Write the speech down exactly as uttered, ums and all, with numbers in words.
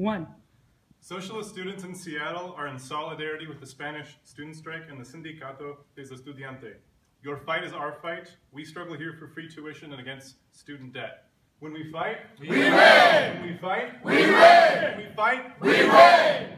One. Socialist students in Seattle are in solidarity with the Spanish student strike and the Sindicato desde Estudiante. Your fight is our fight. We struggle here for free tuition and against student debt. When we fight, we win! When we fight, we win! When we fight, we win!